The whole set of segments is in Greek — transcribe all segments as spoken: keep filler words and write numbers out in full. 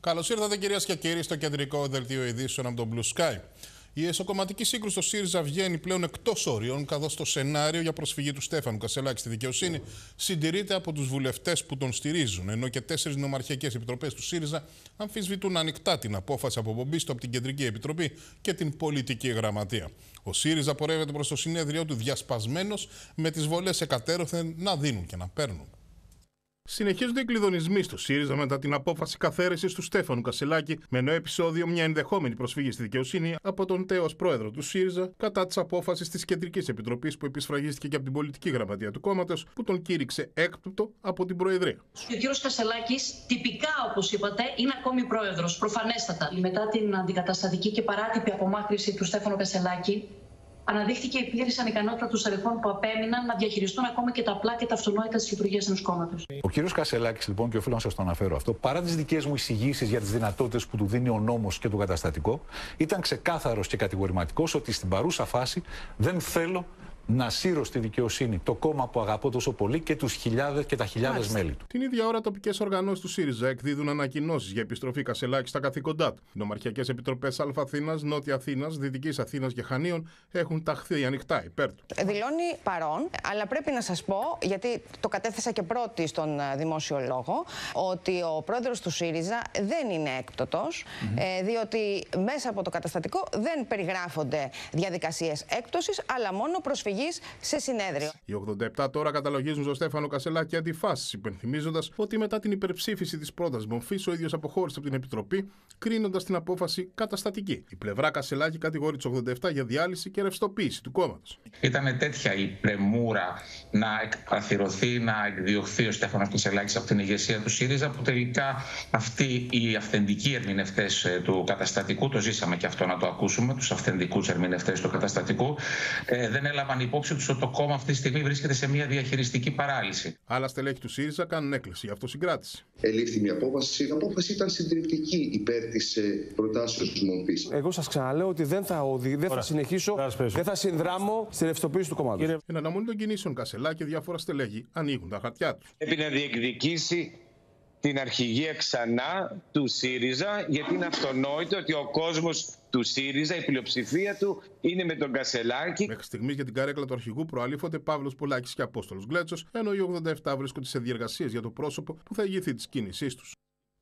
Καλώς ήρθατε, κυρίες και κύριοι, στο κεντρικό δελτίο ειδήσεων από τον Blue Sky. Η εσωκομματική σύγκρουση στο ΣΥΡΙΖΑ βγαίνει πλέον εκτός όριων, καθώς το σενάριο για προσφυγή του Στέφανου Κασελάκη στη δικαιοσύνη συντηρείται από τους βουλευτές που τον στηρίζουν, ενώ και τέσσερις νομαρχιακές επιτροπές του ΣΥΡΙΖΑ αμφισβητούν ανοιχτά την απόφαση αποπομπής του από την Κεντρική Επιτροπή και την Πολιτική Γραμματεία. Ο ΣΥΡΙΖΑ πορεύεται προς το συνέδριό του διασπασμένος, με τις βολές εκατέρωθεν να δίνουν και να παίρνουν. Συνεχίζονται οι κλειδονισμοί στο ΣΥΡΙΖΑ μετά την απόφαση καθαίρεσης του Στέφανου Κασελάκη, με νέο επεισόδιο μια ενδεχόμενη προσφυγή στη δικαιοσύνη από τον τέος πρόεδρο του ΣΥΡΙΖΑ κατά της απόφασης της Κεντρικής Επιτροπής, που επισφραγίστηκε και από την Πολιτική Γραμματεία του κόμματος, που τον κήρυξε έκπτωτο από την Προεδρία. Ο κύριος Κασελάκης, τυπικά όπως είπατε, είναι ακόμη πρόεδρος, προφανέστατα. Μετά την αντικαταστατική και παράτυπη απομάκρυνση του Στέφανου Κασελάκη, αναδείχθηκε η πλήρης ανικανότητα των στελεχών που απέμειναν να διαχειριστούν ακόμα και τα απλά και τα αυτονόητα της λειτουργίας ενός κόμματος. Ο κύριος Κασελάκης, λοιπόν, και οφείλω να σας το αναφέρω αυτό, παρά τις δικές μου εισηγήσεις για τις δυνατότητες που του δίνει ο νόμος και το καταστατικό, ήταν ξεκάθαρος και κατηγορηματικός ότι στην παρούσα φάση δεν θέλω να σύρω στη δικαιοσύνη το κόμμα που αγαπώ τόσο πολύ και τους χιλιάδες και τα χιλιάδες μέλη του. Την ίδια ώρα, τοπικές οργανώσεις του ΣΥΡΙΖΑ εκδίδουν ανακοινώσεις για επιστροφή Κασελάκη στα καθήκοντά του. Οι νομαρχιακές επιτροπές Α Αθήνας, Νότια Αθήνας, Δυτικής Αθήνας και Χανίων έχουν ταχθεί ανοιχτά υπέρ του. Δηλώνει παρόν, αλλά πρέπει να σας πω, γιατί το κατέθεσα και πρώτη στον δημόσιο λόγο, ότι ο πρόεδρος του ΣΥΡΙΖΑ δεν είναι έκπτωτος, mm-hmm. ε, διότι μέσα από το καταστατικό δεν περιγράφονται διαδικασίες έκπτωσης, αλλά μόνο προσφυγή σε συνέδριο. Οι ογδόντα επτά τώρα καταλογίζουν στον Στέφανο Κασελάκη αντιφάσεις, υπενθυμίζοντας ότι μετά την υπερψήφιση της πρώτας μορφής ο ίδιος αποχώρησε από την Επιτροπή, κρίνοντας την απόφαση καταστατική. Η πλευρά Κασελάκη κατηγορεί τους ογδόντα επτά για διάλυση και ρευστοποίηση του κόμματος. Ήταν τέτοια η πρεμούρα να εκπαθηρωθεί, να εκδιωχθεί ο Στέφανος Κασελάκης από την ηγεσία του ΣΥΡΙΖΑ, που τελικά αυτοί οι αυθεντικοί ερμηνευτές του καταστατικού, το ζήσαμε και αυτό να το ακούσουμε, τους αυθεντικούς ερμηνευτές του καταστατικού, ε, δεν έλαβαν υπόψη τους ότι το κόμμα αυτή τη στιγμή βρίσκεται σε μια διαχειριστική παράλυση. Άλλα στελέχη του ΣΥΡΙΖΑ κάνουν έκκληση για αυτοσυγκράτηση. Ελήφθη μια απόφαση. Η απόφαση ήταν συντηρητική υπέρ της προτάσεως της μορφής. Εγώ σας ξαναλέω ότι δεν θα, οδη, δεν θα συνεχίσω, δεν θα συνδράμω στη ρευστοποίηση του κόμματος. Εν αναμονή των κινήσεων Κασελάκη, διάφορα στελέχη ανοίγουν τα χαρτιά τους. Πρέπει να διεκδικήσει την αρχηγία ξανά του ΣΥΡΙΖΑ, γιατί είναι αυτονόητο ότι ο κόσμος του ΣΥΡΙΖΑ, η πλειοψηφία του, είναι με τον Κασελάκη. Μέχρι στιγμής για την καρέκλα του αρχηγού προαλήφονται Παύλος Πολάκης και Απόστολος Γκλέτσος, ενώ οι ογδόντα επτά βρίσκονται σε διεργασίες για το πρόσωπο που θα ηγηθεί της κίνησής τους.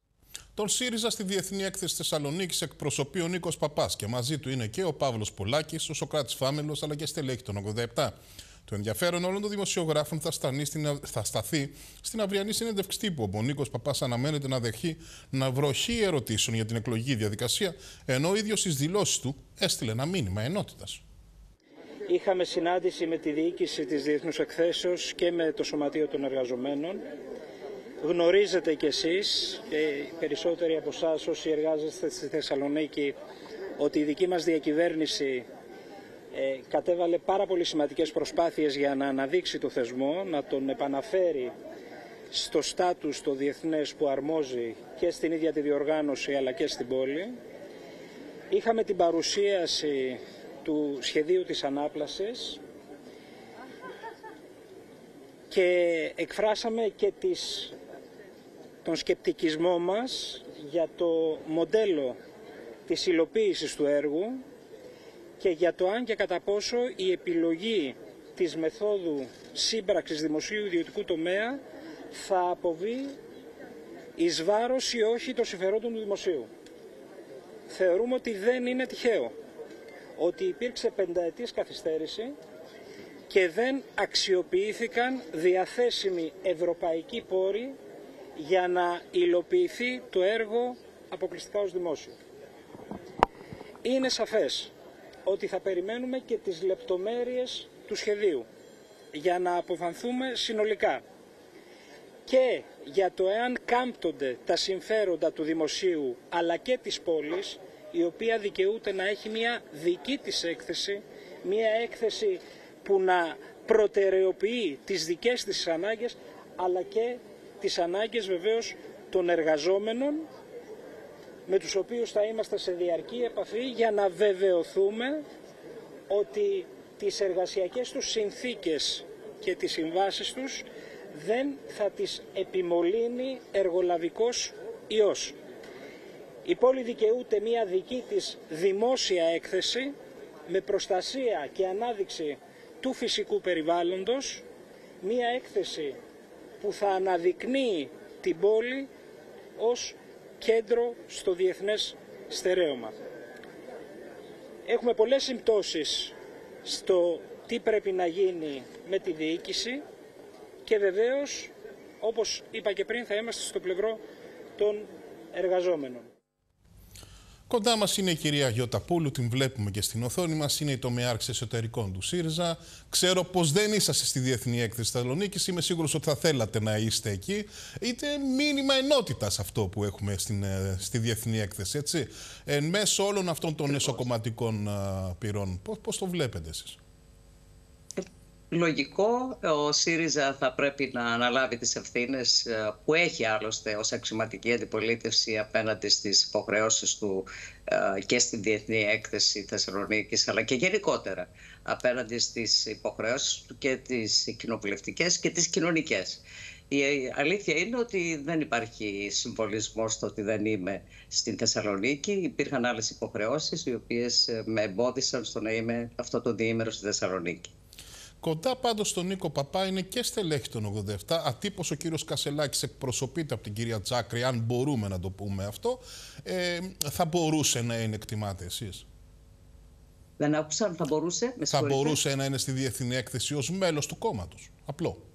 Τον ΣΥΡΙΖΑ στη Διεθνή Έκθεση Θεσσαλονίκης εκπροσωπεί ο Νίκος Παπάς και μαζί του είναι και ο Παύλος Πολάκης, ο Σωκράτης Φάμελος, αλλά και στελέχη των ογδόντα επτά. Το ενδιαφέρον όλων των δημοσιογράφων θα, στην, θα σταθεί στην αυριανή συνέντευξη τύπου, όπου ο Νίκος Παπάς αναμένεται να δεχεί να βροχή ερωτήσεων για την εκλογική διαδικασία, ενώ ο ίδιος στις δηλώσεις του έστειλε ένα μήνυμα ενότητας. Είχαμε συνάντηση με τη διοίκηση της Διεθνούς Εκθέσεως και με το Σωματείο των Εργαζομένων. Γνωρίζετε κι εσείς και οι περισσότεροι από εσάς όσοι εργάζεστε στη Θεσσαλονίκη ότι η δική μας διακυβέρνηση Ε, κατέβαλε πάρα πολύ σημαντικές προσπάθειες για να αναδείξει το θεσμό, να τον επαναφέρει στο στάτους το διεθνές που αρμόζει και στην ίδια τη διοργάνωση αλλά και στην πόλη. Είχαμε την παρουσίαση του σχεδίου της ανάπλασης και εκφράσαμε και τις, τον σκεπτικισμό μας για το μοντέλο της υλοποίησης του έργου και για το αν και κατά πόσο η επιλογή της μεθόδου σύμπραξης δημοσίου ιδιωτικού τομέα θα αποβεί εις βάρος ή όχι των συμφερόντων του δημοσίου. Θεωρούμε ότι δεν είναι τυχαίο ότι υπήρξε πενταετής καθυστέρηση και δεν αξιοποιήθηκαν διαθέσιμοι ευρωπαϊκοί πόροι για να υλοποιηθεί το έργο αποκλειστικά ως δημόσιο. Είναι σαφές ότι θα περιμένουμε και τις λεπτομέρειες του σχεδίου για να αποφανθούμε συνολικά και για το εάν κάμπτονται τα συμφέροντα του δημοσίου αλλά και της πόλης, η οποία δικαιούται να έχει μια δική της έκθεση, μια έκθεση που να προτεραιοποιεί τις δικές της ανάγκες αλλά και τις ανάγκες βεβαίως των εργαζόμενων, με τους οποίους θα είμαστε σε διαρκή επαφή για να βεβαιωθούμε ότι τις εργασιακές τους συνθήκες και τις συμβάσεις τους δεν θα τις επιμολύνει εργολαβικός ιός. Η πόλη δικαιούται μια δική της δημόσια έκθεση με προστασία και ανάδειξη του φυσικού περιβάλλοντος, μια έκθεση που θα αναδεικνύει την πόλη ως κέντρο στο διεθνές στερέωμα. Έχουμε πολλές συμπτώσεις στο τι πρέπει να γίνει με τη διοίκηση και βεβαίως, όπως είπα και πριν, θα είμαστε στο πλευρό των εργαζόμενων. Κοντά μας είναι η κυρία Γιωταπούλου, την βλέπουμε και στην οθόνη μας. Είναι η τομεάρχης εσωτερικών του ΣΥΡΙΖΑ. Ξέρω πως δεν είσαστε στη Διεθνή Έκθεση Θεσσαλονίκης. Είμαι σίγουρος ότι θα θέλατε να είστε εκεί. Είτε μήνυμα ενότητας αυτό που έχουμε στην, στη Διεθνή Έκθεση, έτσι. Εν μέσω όλων αυτών των εσωκομματικών πυρών. Πώς, πώς το βλέπετε εσείς? Λογικό, ο ΣΥΡΙΖΑ θα πρέπει να αναλάβει τις ευθύνες που έχει άλλωστε ως αξιωματική αντιπολίτευση απέναντι στις υποχρεώσεις του και στη Διεθνή Έκθεση Θεσσαλονίκης, αλλά και γενικότερα απέναντι στις υποχρεώσεις του και τις κοινοβουλευτικές και τις κοινωνικές. Η αλήθεια είναι ότι δεν υπάρχει συμβολισμός στο ότι δεν είμαι στην Θεσσαλονίκη. Υπήρχαν άλλες υποχρεώσεις οι οποίες με εμπόδισαν στο να είμαι αυτό το διήμερο στη Θεσσαλονίκη. Κοντά πάντως στον Νίκο Παπά είναι και στελέχη των ογδόντα επτά. Ατύπως ο κύριος Κασελάκης εκπροσωπείται από την κυρία Τζάκρη, αν μπορούμε να το πούμε αυτό. Ε, θα μπορούσε να είναι, εκτιμάτε εσείς? Δεν άκουσα αν θα μπορούσε. Με θα μπορούσε να είναι στη Διεθνή Έκθεση ως μέλος του κόμματος. Απλό.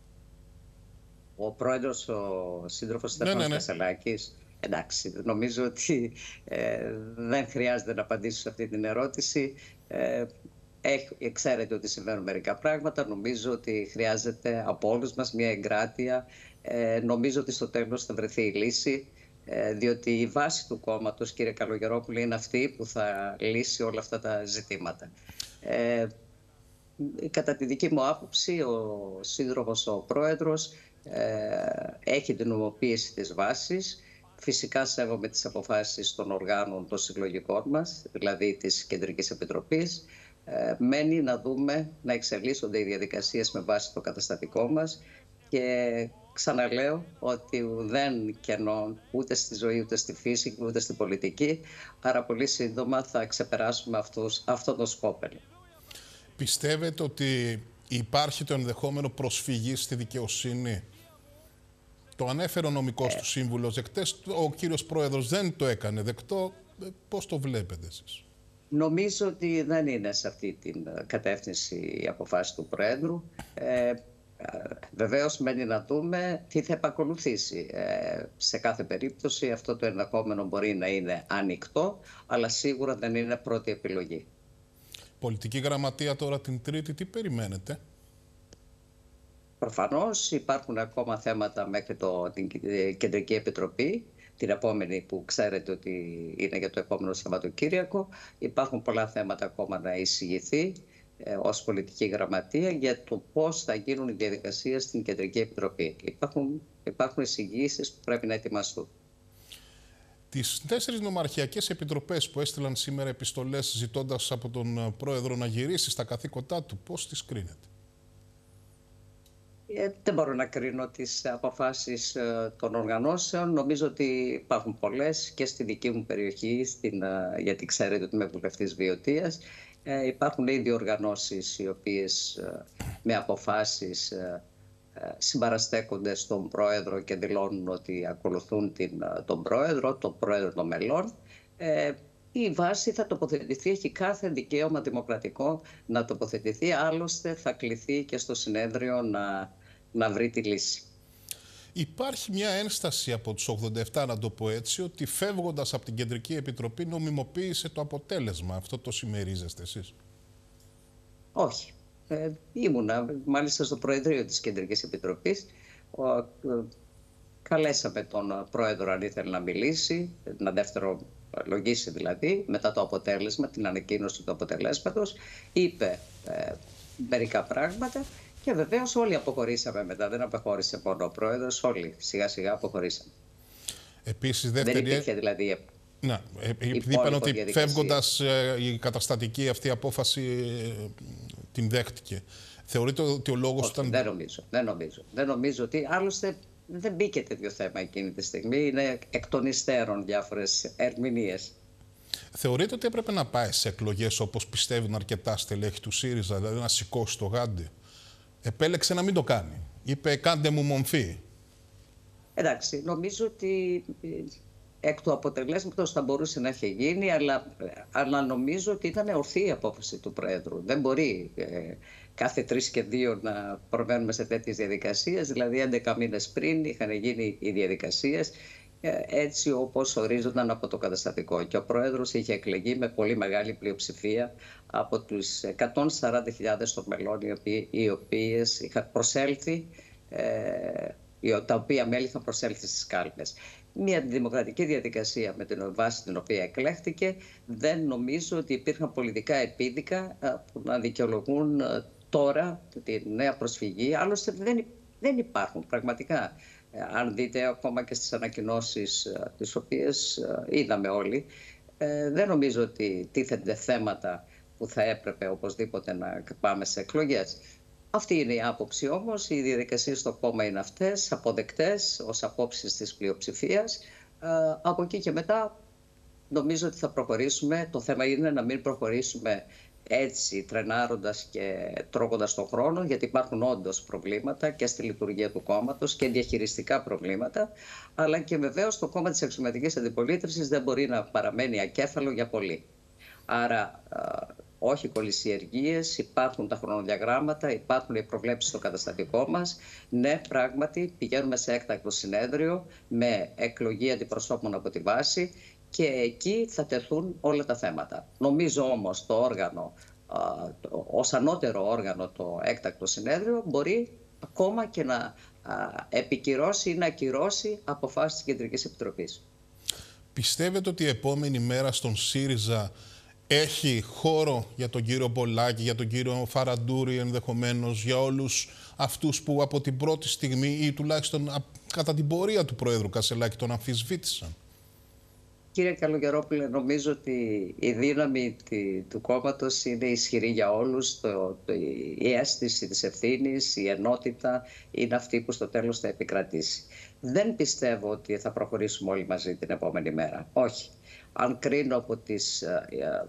Ο πρόεδρος, ο σύντροφος Στέφανος ναι, ναι, ναι. Κασελάκης. Εντάξει, νομίζω ότι ε, δεν χρειάζεται να απαντήσω σε αυτή την ερώτηση. Ε, Έχει, ξέρετε ότι συμβαίνουν μερικά πράγματα. Νομίζω ότι χρειάζεται από όλους μας μια εγκράτεια. Ε, νομίζω ότι στο τέλος θα βρεθεί η λύση, ε, διότι η βάση του κόμματος, κύριε Καλογερόπουλε, είναι αυτή που θα λύσει όλα αυτά τα ζητήματα. Ε, κατά τη δική μου άποψη, ο σύντροφος, ο πρόεδρος, ε, έχει την νομοποίηση της βάσης. Φυσικά σέβομαι τις αποφάσεις των οργάνων των συλλογικών μας, δηλαδή της Κεντρικής Επιτροπής. Ε, μένει να δούμε να εξελίσσονται οι διαδικασίες με βάση το καταστατικό μας και ξαναλέω ότι δεν κενώ ούτε στη ζωή, ούτε στη φύση, ούτε στην πολιτική, άρα πολύ σύντομα θα ξεπεράσουμε αυτούς, αυτό το σκόπελο. Πιστεύετε ότι υπάρχει το ενδεχόμενο προσφυγής στη δικαιοσύνη? Το ανέφερε ο νομικός ε... του σύμβουλος δεκτές, ο κύριος πρόεδρος δεν το έκανε δεκτό. Πώς το βλέπετε εσείς? Νομίζω ότι δεν είναι σε αυτή την κατεύθυνση η αποφάση του Προέδρου. Ε, βεβαίως μένει να δούμε τι θα επακολουθήσει. Ε, σε κάθε περίπτωση αυτό το ενδεχόμενο μπορεί να είναι ανοιχτό, αλλά σίγουρα δεν είναι πρώτη επιλογή. Πολιτική γραμματεία τώρα την Τρίτη, τι περιμένετε? Προφανώς υπάρχουν ακόμα θέματα μέχρι το, την Κεντρική Επιτροπή, την επόμενη που ξέρετε ότι είναι για το επόμενο Σαββατοκύριακο. Υπάρχουν πολλά θέματα ακόμα να εισηγηθεί ε, ως πολιτική γραμματεία για το πώς θα γίνουν οι διαδικασίες στην Κεντρική Επιτροπή. Υπάρχουν, υπάρχουν εισηγήσεις που πρέπει να ετοιμαστούν. Τις τέσσερις νομαρχιακές επιτροπές που έστειλαν σήμερα επιστολές ζητώντας από τον Πρόεδρο να γυρίσει στα καθήκοντά του, πώς τις κρίνετε? Ε, δεν μπορώ να κρίνω τις αποφάσεις ε, των οργανώσεων. Νομίζω ότι υπάρχουν πολλές και στη δική μου περιοχή, στην, ε, γιατί ξέρετε ότι είμαι βουλευτής Βιωτίας. Ε, υπάρχουν ήδη οργανώσεις οι οποίες ε, με αποφάσεις ε, ε, συμπαραστέκονται στον Πρόεδρο και δηλώνουν ότι ακολουθούν την, τον Πρόεδρο, τον Πρόεδρο των μελών. Ε, Η βάση θα τοποθετηθεί, έχει κάθε δικαίωμα δημοκρατικό να τοποθετηθεί, άλλωστε θα κληθεί και στο συνέδριο να, να βρει τη λύση. Υπάρχει μια ένσταση από τους ογδόντα επτά, να το πω έτσι, ότι φεύγοντας από την Κεντρική Επιτροπή νομιμοποίησε το αποτέλεσμα. Αυτό το συμμερίζεστε εσείς? Όχι. Ε, ήμουνα μάλιστα στο Προεδρείο της Κεντρικής Επιτροπής. Ο, ε, καλέσαμε τον Πρόεδρο αν ήθελε να μιλήσει, ένα δεύτερο λογίσει δηλαδή, μετά το αποτέλεσμα, την ανακοίνωση του αποτελέσματος, είπε ε, μερικά πράγματα και βεβαίως όλοι αποχωρήσαμε μετά. Δεν αποχώρησε μόνο ο Πρόεδρος, όλοι σιγά σιγά αποχωρήσαμε. Επίσης, δεύτερη... Δεν υπήρχε δηλαδή... Να, επειδή είπαν ότι φεύγοντας ε, η καταστατική αυτή απόφαση ε, την δέχτηκε. Θεωρείτε ότι ο λόγος Όχι, ήταν... Δεν νομίζω, δεν νομίζω. Δεν νομίζω ότι άλλωστε δεν μπήκε τέτοιο θέμα εκείνη τη στιγμή. Είναι εκ των υστέρων διάφορες ερμηνείες. Θεωρείτε ότι έπρεπε να πάει σε εκλογές όπως πιστεύουν αρκετά στελέχη του ΣΥΡΙΖΑ, δηλαδή να σηκώσει το γάντι? Επέλεξε να μην το κάνει. Είπε κάντε μου μομφή. Εντάξει, νομίζω ότι εκ του αποτελέσματος θα μπορούσε να έχει γίνει, αλλά, αλλά νομίζω ότι ήταν ορθή η απόφαση του Προέδρου. Δεν μπορεί ε, κάθε τρεις και δύο να προβαίνουμε σε τέτοιες διαδικασίες. Δηλαδή, έντεκα μήνες πριν είχαν γίνει οι διαδικασίες ε, έτσι όπως ορίζονταν από το καταστατικό. Και ο Πρόεδρος είχε εκλεγεί με πολύ μεγάλη πλειοψηφία από τους εκατόν σαράντα χιλιάδες των μελών, οι, οποίοι, οι οποίες είχαν προσέλθει, ε, τα οποία μέλη είχαν προσέλθει στις κάλπες. Μια δημοκρατική διαδικασία με την βάση την οποία εκλέχθηκε, δεν νομίζω ότι υπήρχαν πολιτικά επίδικα που να δικαιολογούν τώρα τη νέα προσφυγή. Άλλωστε δεν, δεν υπάρχουν πραγματικά. Αν δείτε ακόμα και στις ανακοινώσεις τις οποίες είδαμε όλοι, δεν νομίζω ότι τίθενται θέματα που θα έπρεπε οπωσδήποτε να πάμε σε εκλογές. Αυτή είναι η άποψη όμως, οι διαδικασίες στο κόμμα είναι αυτές, αποδεκτές ως απόψεις της πλειοψηφίας. Ε, από εκεί και μετά νομίζω ότι θα προχωρήσουμε. Το θέμα είναι να μην προχωρήσουμε έτσι τρενάροντας και τρώγοντας τον χρόνο, γιατί υπάρχουν όντως προβλήματα και στη λειτουργία του κόμματος και διαχειριστικά προβλήματα, αλλά και βεβαίως το κόμμα της αξιωματικής αντιπολίτευσης δεν μπορεί να παραμένει ακέφαλο για πολύ. Άρα όχι κολυσιεργίες, υπάρχουν τα χρονοδιαγράμματα, υπάρχουν οι προβλέψεις στο καταστατικό μας. Ναι, πράγματι πηγαίνουμε σε έκτακτο συνέδριο με εκλογή αντιπροσώπων από τη βάση και εκεί θα τεθούν όλα τα θέματα. Νομίζω όμως το όργανο, ως ανώτερο όργανο το έκτακτο συνέδριο, μπορεί ακόμα και να επικυρώσει ή να ακυρώσει αποφάσεις της Κεντρικής Επιτροπής. Πιστεύετε ότι η επόμενη μέρα στον ΣΥΡΙΖΑ έχει χώρο για τον κύριο Πολάκη, για τον κύριο Φαραντούρη ενδεχομένως, για όλους αυτούς που από την πρώτη στιγμή ή τουλάχιστον κατά την πορεία του Προέδρου Κασελάκη τον αμφισβήτησαν? Κύριε Καλογερόπουλε, νομίζω ότι η δύναμη του κόμματος είναι ισχυρή για όλους. Το, το, η αίσθηση της ευθύνης, η ενότητα είναι αυτή που στο τέλος θα επικρατήσει. Δεν πιστεύω ότι θα προχωρήσουμε όλοι μαζί την επόμενη μέρα. Όχι. Αν κρίνω από τις ε,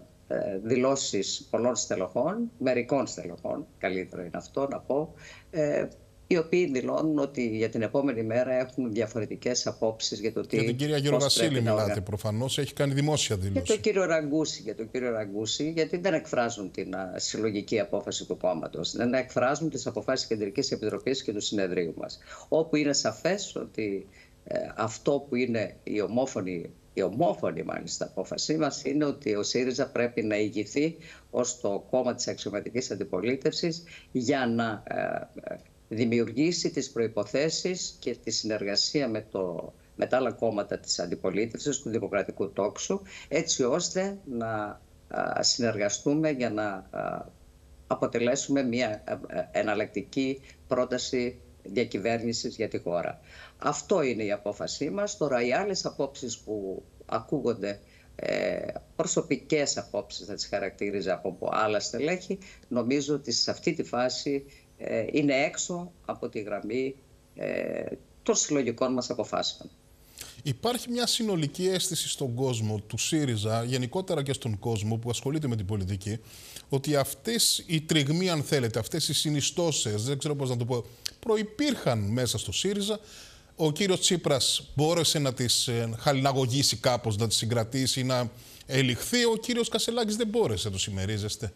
ε, δηλώσεις πολλών στελεχών, μερικών στελεχών, καλύτερο είναι αυτό να πω, ε, οι οποίοι δηλώνουν ότι για την επόμενη μέρα έχουν διαφορετικές απόψεις για το τι. Για την κυρία Γεροβασίλη μιλάτε προφανώς, έχει κάνει δημόσια δήλωση. Για τον κύριο Ραγκούση, για τον κύριο Ραγκούση, γιατί δεν εκφράζουν την α, συλλογική απόφαση του κόμματος. Δεν εκφράζουν τις αποφάσεις της Κεντρικής Επιτροπής και του συνεδρίου μας. Όπου είναι σαφές ότι ε, αυτό που είναι η ομόφωνη, η ομόφωνη μάλιστα απόφασή μας είναι ότι ο ΣΥΡΙΖΑ πρέπει να ηγηθεί ως το κόμμα της αξιωματικής αντιπολίτευσης για να ε, δημιουργήσει τις προϋποθέσεις και τη συνεργασία με, το, με τα άλλα κόμματα της αντιπολίτευσης, του δημοκρατικού τόξου, έτσι ώστε να α, συνεργαστούμε για να α, αποτελέσουμε μια α, εναλλακτική πρόταση διακυβέρνησης για τη χώρα. Αυτό είναι η απόφασή μας. Τώρα οι άλλες απόψεις που ακούγονται, ε, προσωπικές απόψεις θα τις χαρακτήριζα από άλλα στελέχη, νομίζω ότι σε αυτή τη φάση ε, είναι έξω από τη γραμμή ε, των συλλογικών μας αποφάσεων. Υπάρχει μια συνολική αίσθηση στον κόσμο του ΣΥΡΙΖΑ, γενικότερα και στον κόσμο που ασχολείται με την πολιτική, ότι αυτές οι τριγμοί, αν θέλετε, αυτές οι συνιστώσεις, δεν ξέρω πώς να το πω, προϋπήρχαν μέσα στο ΣΥΡΙΖΑ. Ο κύριος Τσίπρας μπόρεσε να τις χαλιναγωγήσει κάπως, να τις συγκρατήσει, να ελιχθεί. Ο κύριος Κασελάκης δεν μπόρεσε, το συμμερίζεστε?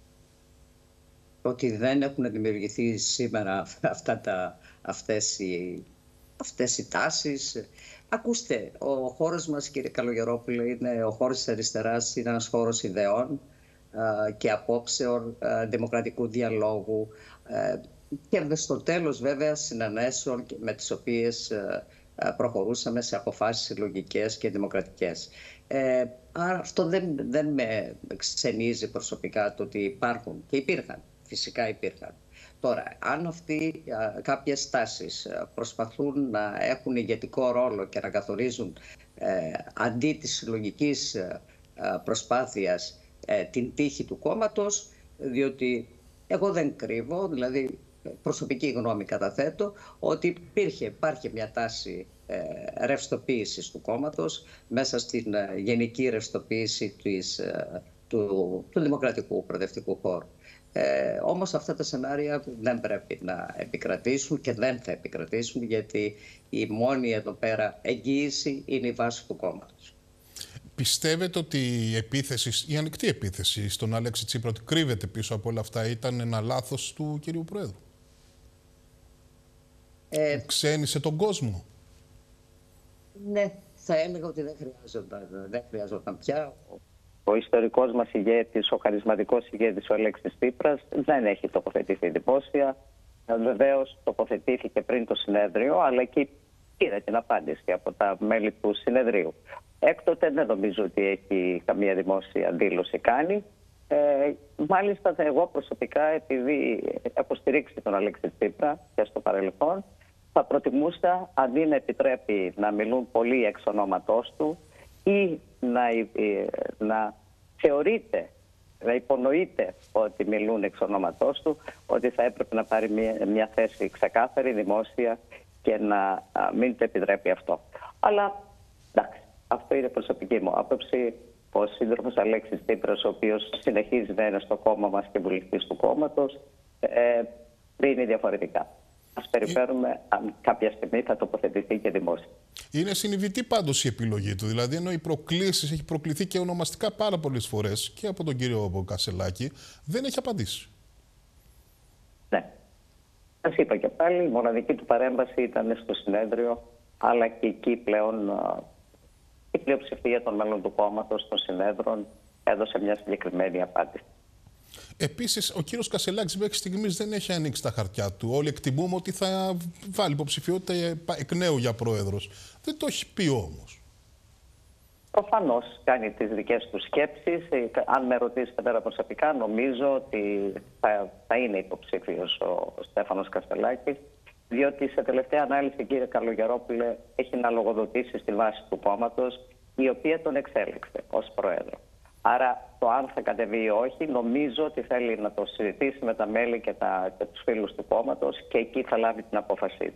Ότι δεν έχουν δημιουργηθεί σήμερα αυτά τα, αυτές, οι, αυτές οι τάσεις. Ακούστε, ο χώρος μας, κύριε Καλογερόπουλε, είναι ο χώρος της αριστεράς, είναι ένας χώρος ιδεών α, και απόψεων, α, δημοκρατικού διαλόγου α, και στο τέλος βέβαια συνενέσεων με τις οποίες α, α, προχωρούσαμε σε αποφάσεις συλλογικές και δημοκρατικές. Ε, άρα αυτό δεν, δεν με ξενίζει προσωπικά το ότι υπάρχουν και υπήρχαν. Φυσικά υπήρχαν. Τώρα, αν αυτοί α, κάποιες τάσεις α, προσπαθούν να έχουν ηγετικό ρόλο και να καθορίζουν ε, αντί της συλλογικής α, προσπάθειας ε, την τύχη του κόμματος, διότι εγώ δεν κρύβω, δηλαδή προσωπική γνώμη καταθέτω, ότι υπήρχε, υπάρχει μια τάση ε, ρευστοποίησης του κόμματος μέσα στην ε, γενική ρευστοποίηση της, ε, του, του δημοκρατικού προοδευτικού χώρου. Ε, όμως αυτά τα σενάρια δεν πρέπει να επικρατήσουν και δεν θα επικρατήσουν, γιατί η μόνη εδώ πέρα εγγύηση είναι η βάση του κόμματος. Πιστεύετε ότι η επίθεση, η ανοιχτή επίθεση στον Αλέξη Τσίπρα, ότι κρύβεται πίσω από όλα αυτά, ήταν ένα λάθος του κυρίου Προέδρου? Ε, Ξένησε τον κόσμο. Ναι, θα έλεγα ότι δεν χρειάζονταν, δεν χρειάζονταν πια. Ο ιστορικός μας ηγέτης, ο χαρισματικός ηγέτης, ο Αλέξης Τσίπρας, δεν έχει τοποθετηθεί δημόσια. Βεβαίως τοποθετήθηκε πριν το συνέδριο, αλλά εκεί πήρε την απάντηση από τα μέλη του συνεδρίου. Έκτοτε δεν νομίζω ότι έχει καμία δημόσια δήλωση κάνει. Ε, μάλιστα εγώ προσωπικά, επειδή έχω στηρίξει τον Αλέξη Τσίπρα και στο παρελθόν, θα προτιμούσα, αντί να επιτρέπει να μιλούν πολλοί εξ ονόματός του ή να, να θεωρείται, να υπονοείται ότι μιλούν εξ ονόματός του, ότι θα έπρεπε να πάρει μια, μια θέση ξεκάθαρη, δημόσια και να μην το επιτρέπει αυτό. Αλλά εντάξει, αυτό είναι προσωπική μου άποψη. Ο σύντροφος Αλέξης Τσίπρας, ο οποίος συνεχίζει να είναι στο κόμμα μας και βουλευτής του κόμματος, ε, είναι διαφορετικά. Ας περιμένουμε αν κάποια στιγμή θα τοποθετηθεί και δημόσια. Είναι συνειδητή πάντως η επιλογή του. Δηλαδή, ενώ οι προκλήσεις έχει προκληθεί και ονομαστικά πάρα πολλές φορές και από τον κύριο Κασσελάκη, δεν έχει απαντήσει. Ναι. Σας είπα και πάλι, η μοναδική του παρέμβαση ήταν στο συνέδριο, αλλά και εκεί πλέον η πλειοψηφία των μέλων του κόμματος, των συνέδρων, έδωσε μια συγκεκριμένη απάντηση. Επίσης, ο κύριος Κασσελάκης μέχρι στιγμής δεν έχει ανοίξει τα χαρτιά του. Όλοι εκτιμούμε ότι θα βάλει υποψηφιότητα εκ νέου για πρόεδρος. Δεν το έχει πει όμως. Προφανώς κάνει τις δικές του σκέψεις. Αν με ρωτήσετε πέρα προσωπικά, νομίζω ότι θα, θα είναι υποψήφιος ο Στέφανος Κασσελάκης, διότι σε τελευταία ανάλυση, κύριε Καλογερόπουλε, έχει να λογοδοτήσει στη βάση του κόμματος, η οποία τον εξέλεξε ως πρόεδρο. Άρα το αν θα κατεβεί ή όχι, νομίζω ότι θέλει να το συζητήσει με τα μέλη και, τα, και τους φίλους του κόμματος και εκεί θα λάβει την απόφασή.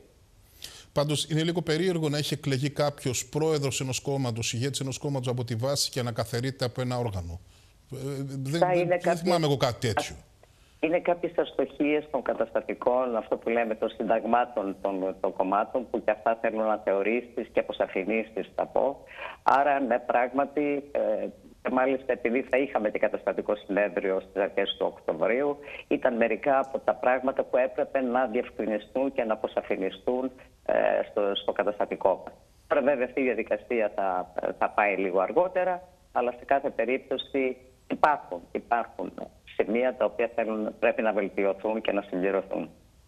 Πάντως είναι λίγο περίεργο να έχει εκλεγεί κάποιος πρόεδρος ενός κόμματος, ηγέτης ενός κόμματος από τη βάση και να καθαιρείται από ένα όργανο. Ε, δεν δεν κάποιες... θυμάμαι εγώ κάτι τέτοιο. Είναι κάποιες αστοχίες των καταστατικών, αυτό που λέμε των συνταγμάτων των, των κομμάτων, που και αυτά θέλουν αναθεωρήσεις και αποσαφηνήσεις, θα πω. Άρα, ναι, πράγματι, ε, και μάλιστα επειδή θα είχαμε και καταστατικό συνέδριο στις αρχές του Οκτωβρίου, ήταν μερικά από τα πράγματα που έπρεπε να διευκρινιστούν και να αποσαφηνιστούν ε, στο, στο καταστατικό μας. Τώρα βέβαια αυτή η διαδικασία θα, θα πάει λίγο αργότερα, αλλά σε κάθε περίπτωση υπάρχουν, υπάρχουν σημεία τα οποία θέλουν, πρέπει να βελτιωθούν και να συμπληρωθούν.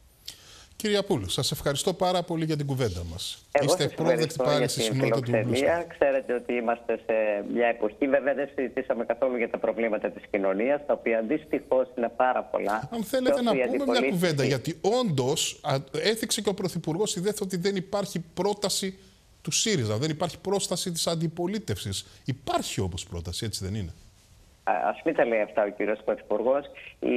Κύριε Απούλου, σας ευχαριστώ πάρα πολύ για την κουβέντα μας. Εγώ Είστε ευπρόσδεκτοι πάλι στη συχνότητα του Blue Sky. Ξέρετε ότι είμαστε σε μια εποχή, βέβαια δεν συζητήσαμε καθόλου για τα προβλήματα της κοινωνίας, τα οποία δυστυχώς είναι πάρα πολλά. Αν θέλετε να πούμε μια κουβέντα, γιατί όντως έθιξε και ο Πρωθυπουργός ιδέθη ότι δεν υπάρχει πρόταση του ΣΥΡΙΖΑ, δεν υπάρχει πρόσταση της αντιπολίτευσης. Υπάρχει όμως πρόταση, έτσι δεν είναι? Ας μην τα λέει αυτά ο κύριος Πρωθυπουργός. Η,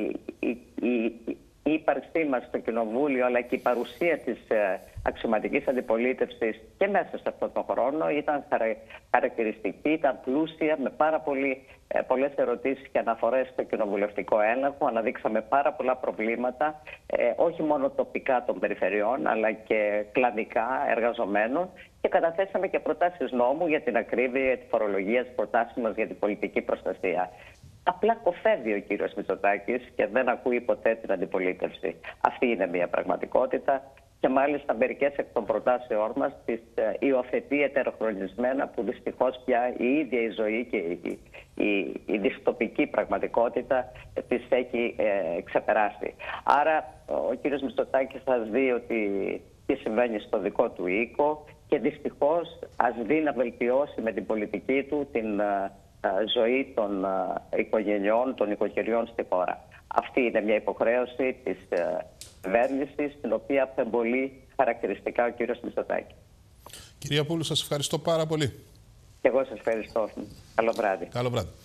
η, η, η ύπαρξή μας στο Κοινοβούλιο, αλλά και η παρουσία της ε, αξιωματικής αντιπολίτευσης και μέσα σε αυτόν τον χρόνο ήταν χαρα, χαρακτηριστική, ήταν πλούσια, με πάρα πολύ, ε, πολλές ερωτήσεις και αναφορές στο κοινοβουλευτικό έλεγχο. Αναδείξαμε πάρα πολλά προβλήματα, ε, όχι μόνο τοπικά των περιφερειών, αλλά και κλαδικά εργαζομένων. Και καταθέσαμε και προτάσεις νόμου για την ακρίβεια, για τη φορολογία, τις προτάσεις μας για την πολιτική προστασία. Απλά κοφεύει ο κύριος Μητσοτάκης και δεν ακούει ποτέ την αντιπολίτευση. Αυτή είναι μια πραγματικότητα και μάλιστα μερικές εκ των προτάσεών μας τις υιοθετεί ετεροχρονισμένα, που δυστυχώς πια η ίδια η ζωή και η, η, η δυστοπική πραγματικότητα τις έχει ε, ξεπεράσει. Άρα ο κύριος Μητσοτάκης θα δει ότι τι συμβαίνει στο δικό του οίκο και δυστυχώς ας δει να βελτιώσει με την πολιτική του την uh, ζωή των uh, οικογενειών, των οικογενειών στη χώρα. Αυτή είναι μια υποχρέωση της uh, κυβέρνησης, την οποία απεμπολεί χαρακτηριστικά ο κύριος Μητσοτάκης. Κυρία Πούλου, σας ευχαριστώ πάρα πολύ. Και εγώ σας ευχαριστώ. Καλό βράδυ. Καλό βράδυ.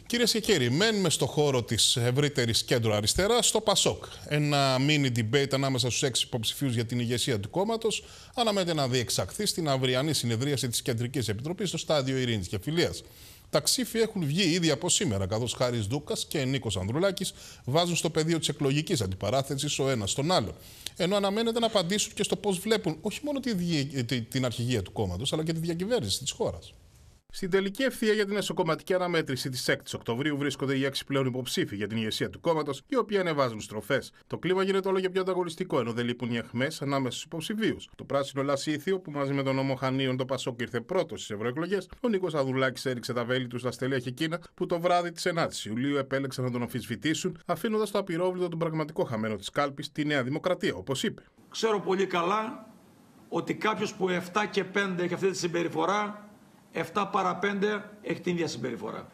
Κυρίες και κύριοι, μένουμε στο χώρο της ευρύτερης κέντρου αριστεράς, στο Πασόκ. Ένα mini debate ανάμεσα στους έξι υποψηφίους για την ηγεσία του κόμματος αναμένεται να διεξαχθεί στην αυριανή συνεδρίαση της Κεντρικής Επιτροπής στο στάδιο Ειρήνης και Φιλίας. Τα ξύφη έχουν βγει ήδη από σήμερα, καθώς Χάρης Δούκας και Νίκος Ανδρουλάκης βάζουν στο πεδίο της εκλογικής αντιπαράθεσης ο ένας τον άλλο. Ενώ αναμένεται να απαντήσουν και στο πώς βλέπουν όχι μόνο τη, την αρχηγία του κόμματος, αλλά και τη διακυβέρνηση της χώρας. Στην τελική ευθεία για την εσωκομματική αναμέτρηση της έκτη Οκτωβρίου βρίσκονται οι έξι πλέον υποψήφοι για την ηγεσία του κόμματος, οι οποίοι ανεβάζουν στροφές. Το κλίμα γίνεται όλο και πιο ανταγωνιστικό, ενώ δεν λείπουν οι αιχμές ανάμεσα στους υποψηφίους. Το πράσινο Λασίθιο, που μαζί με τον νόμο Χανίων το Πασόκ ήρθε πρώτο στις ευρωεκλογές, ο Νίκος Ανδρουλάκης έριξε τα βέλη του στα στελέχη εκείνα που το βράδυ της ενάτης Ιουλίου επέλεξαν να τον αμφισβητήσουν, αφήνοντας το απειρόβλητο τον πραγματικό χαμένο της κάλπης, τη Νέα Δημοκρατία, όπως είπε. Ξέρω πολύ καλά ότι κάποιος που επτά και πέντε έχει αυτή τη συμπεριφορά, επτά παρά πέντε έχει την ίδια συμπεριφορά.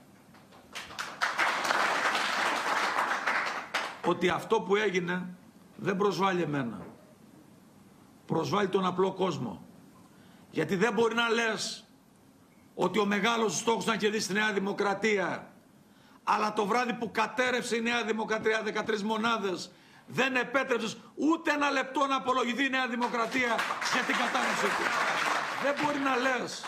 Ότι αυτό που έγινε δεν προσβάλλει εμένα. Προσβάλλει τον απλό κόσμο. Γιατί δεν μπορεί να λες ότι ο μεγάλος στόχος να κερδίσει τη Νέα Δημοκρατία, αλλά το βράδυ που κατέρευσε η Νέα Δημοκρατία δεκατρείς μονάδες, δεν επέτρεψες ούτε ένα λεπτό να απολογηθεί η Νέα Δημοκρατία για την κατάρρευσή του. Δεν μπορεί να λες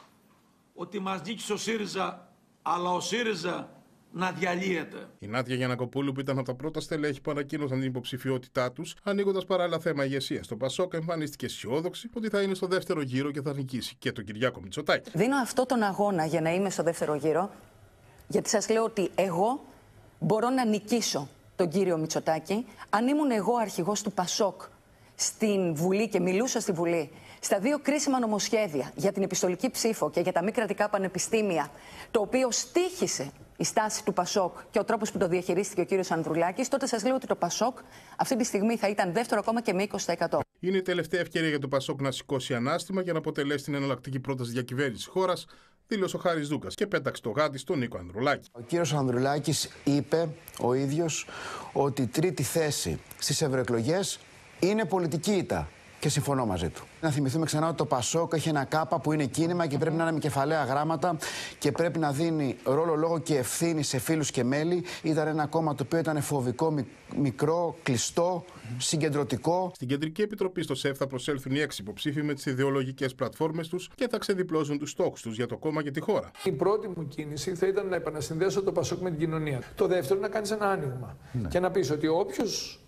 ότι μας νίκησε ο ΣΥΡΙΖΑ, αλλά ο ΣΥΡΙΖΑ να διαλύεται. Η Νάντια Γιαννακοπούλου, που ήταν από τα πρώτα στελέχη που ανακοίνωσαν την υποψηφιότητά τους, ανοίγοντας παράλληλα θέμα ηγεσίας στο Πασόκ, εμφανίστηκε αισιόδοξη ότι θα είναι στο δεύτερο γύρο και θα νικήσει και τον Κυριάκο Μητσοτάκη. Δίνω αυτό τον αγώνα για να είμαι στο δεύτερο γύρο, γιατί σας λέω ότι εγώ μπορώ να νικήσω τον κύριο Μητσοτάκη. Αν ήμουν εγώ αρχηγός του Πασόκ στην Βουλή και μιλούσα στη Βουλή στα δύο κρίσιμα νομοσχέδια για την επιστολική ψήφο και για τα μη κρατικά πανεπιστήμια, το οποίο στοίχησε η στάση του Πασόκ και ο τρόπος που το διαχειρίστηκε ο κύριος Ανδρουλάκης, τότε σας λέω ότι το Πασόκ αυτή τη στιγμή θα ήταν δεύτερο ακόμα και με είκοσι τοις εκατό. Είναι η τελευταία ευκαιρία για το Πασόκ να σηκώσει ανάστημα για να αποτελέσει την εναλλακτική πρόταση διακυβέρνησης της χώρας, δήλωσε ο Χάρης Δούκας και πέταξε το γάτι στον Νίκο Ανδρουλάκη. Ο κύριος Ανδρουλάκης είπε ο ίδιος ότι η τρίτη θέση στις ευρωεκλογές είναι πολιτική ήττα. Και συμφωνώ μαζί του. Να θυμηθούμε ξανά ότι το Πασόκ έχει ένα κάπα που είναι κίνημα και πρέπει να είναι με κεφαλαία γράμματα και πρέπει να δίνει ρόλο, λόγο και ευθύνη σε φίλους και μέλη. Ήταν ένα κόμμα το οποίο ήταν φοβικό, μικρό, κλειστό, συγκεντρωτικό. Στην Κεντρική Επιτροπή στο ΣΕΦ θα προσέλθουν οι έξι υποψήφοι με τις ιδεολογικές πλατφόρμες τους και θα ξεδιπλώσουν τους στόχους τους για το κόμμα και τη χώρα. Η πρώτη μου κίνηση θα ήταν να επανασυνδέσω το Πασόκ με την κοινωνία. Το δεύτερο, να κάνεις ένα άνοιγμα ναι. και να πεις ότι όποιος.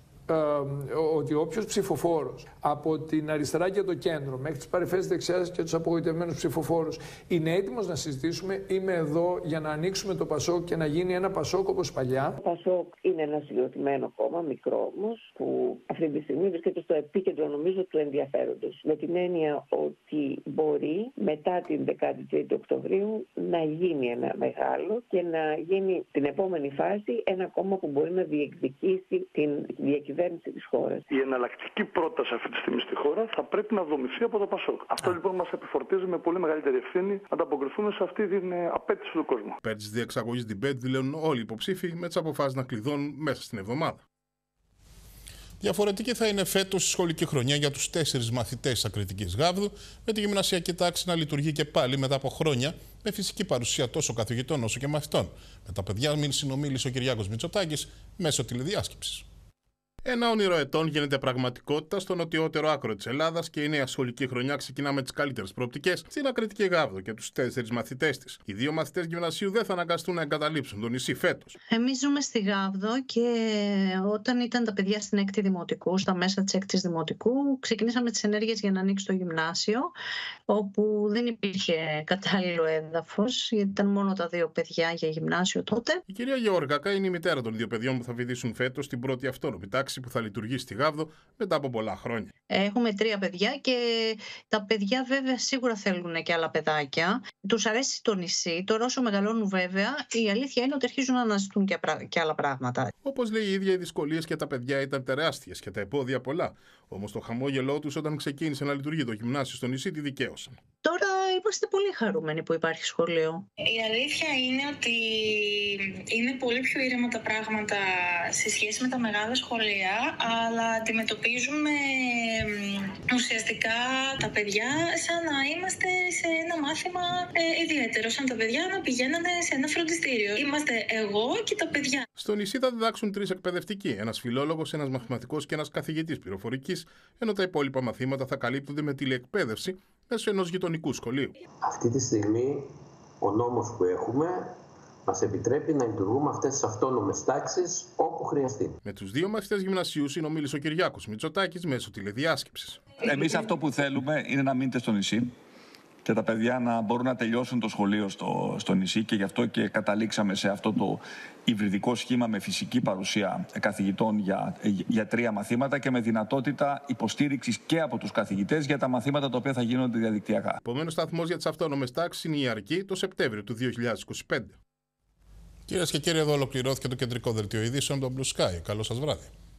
ότι όποιος ψηφοφόρος από την αριστερά και το κέντρο μέχρι τις παρυφές δεξιάς και τους απογοητευμένους ψηφοφόρους είναι έτοιμος να συζητήσουμε, είμαι εδώ για να ανοίξουμε το Πασόκ και να γίνει ένα Πασόκ όπως παλιά. Το Πασόκ είναι ένα συγκροτημένο κόμμα, μικρό όμως, που αυτή τη στιγμή βρίσκεται στο επίκεντρο νομίζω του ενδιαφέροντος. Με την έννοια ότι μπορεί μετά την δεκατρείς Οκτωβρίου να γίνει ένα μεγάλο και να γίνει την επόμενη φάση ένα κόμμα που μπορεί να διεκδικήσει την διακυβέρνηση της χώρας. Η εναλλακτική πρόταση αυτή τη στιγμή στη χώρα θα πρέπει να δομηθεί από το Πασόκ. Αυτό λοιπόν μας επιφορτίζει με πολύ μεγαλύτερη ευθύνη να ανταποκριθούμε σε αυτή την απέτηση του κόσμου. Πέρυσι της διεξαγωγής debate δηλώνουν όλοι οι υποψήφοι με τις αποφάσεις να κλειδώνουν μέσα στην εβδομάδα. Διαφορετική θα είναι φέτος η σχολική χρονιά για τους τέσσερις μαθητές της Ακριτικής Γάβδου, με τη γυμνασιακή τάξη να λειτουργεί και πάλι μετά από χρόνια με φυσική παρουσία τόσο καθηγητών όσο και μαθητών. Με τα παιδιά συνομίλησε ο Κυριάκος Μητσοτάκης μέσω τηλεδιάσκεψης. Ένα όνειρο ετών γίνεται πραγματικότητα στο νοτιότερο άκρο της Ελλάδας και η νέα σχολική χρονιά ξεκινά με τις καλύτερες προοπτικές στην Ακριτική Γάβδο και τους τέσσερις μαθητές της. Οι δύο μαθητές γυμνασίου δεν θα αναγκαστούν να εγκαταλείψουν το νησί φέτος. Εμείς ζούμε στη Γάβδο και όταν ήταν τα παιδιά στην έκτη δημοτικού, στα μέσα της έκτης δημοτικού, ξεκινήσαμε τις ενέργειες για να ανοίξει το γυμνάσιο, όπου δεν υπήρχε κατάλληλο έδαφος, γιατί ήταν μόνο τα δύο παιδιά για γυμνάσιο τότε. Η κυρία Γεωργακά είναι η μητέρα των δύο παιδιών που θα φοιτήσουν φέτος στην πρώτη αυτόνομη τάξη που θα λειτουργήσει στη Γάβδο μετά από πολλά χρόνια. Έχουμε τρία παιδιά και τα παιδιά βέβαια σίγουρα θέλουν και άλλα παιδάκια. Τους αρέσει το νησί. Τώρα όσο μεγαλώνουν βέβαια, η αλήθεια είναι ότι αρχίζουν να αναζητούν και, και άλλα πράγματα. Όπως λέει η ίδια, οι δυσκολίες και τα παιδιά ήταν τεράστιες και τα εμπόδια πολλά. Όμως το χαμόγελό τους όταν ξεκίνησε να λειτουργεί το γυμνάσιο στο νησί τη δικαίωσαν. Τώρα είμαστε πολύ χαρούμενοι που υπάρχει σχολείο. Η αλήθεια είναι ότι είναι πολύ πιο ήρεμα τα πράγματα σε σχέση με τα μεγάλα σχολεία, αλλά αντιμετωπίζουμε ουσιαστικά τα παιδιά σαν να είμαστε σε ένα μάθημα ε, ιδιαίτερο, σαν τα παιδιά να πηγαίνανε σε ένα φροντιστήριο. Είμαστε εγώ και τα παιδιά. Στο νησί θα διδάξουν τρεις εκπαιδευτικοί, ένας φιλόλογος, ένας μαθηματικός και ένας καθηγητής πληροφορικής, ενώ τα υπόλοιπα μαθήματα θα καλύπτονται με τηλεεκπαίδευση μέσω ενός γειτονικού σχολείου. Αυτή τη στιγμή ο νόμος που έχουμε μας επιτρέπει να λειτουργούμε αυτές τις αυτόνομες τάξεις όπου χρειαστεί. Με τους δύο μαθητές γυμνασίου συνομίλησε ο Κυριάκος Μητσοτάκης μέσω τηλεδιάσκεψης. Εμείς αυτό που θέλουμε είναι να μείνετε στο νησί και τα παιδιά να μπορούν να τελειώσουν το σχολείο στο, στο νησί, και γι' αυτό και καταλήξαμε σε αυτό το υβριδικό σχήμα με φυσική παρουσία καθηγητών για, για τρία μαθήματα και με δυνατότητα υποστήριξης και από τους καθηγητές για τα μαθήματα τα οποία θα γίνονται διαδικτυακά. Επόμενος σταθμός για τις αυτόνομες τάξεις είναι η Αρκή το Σεπτέμβριο του δύο χιλιάδες είκοσι πέντε. Κυρίες και κύριοι, εδώ ολοκληρώθηκε το κεντρικό δελτίο ειδήσεων των Blue Sky. Καλό σας βράδυ.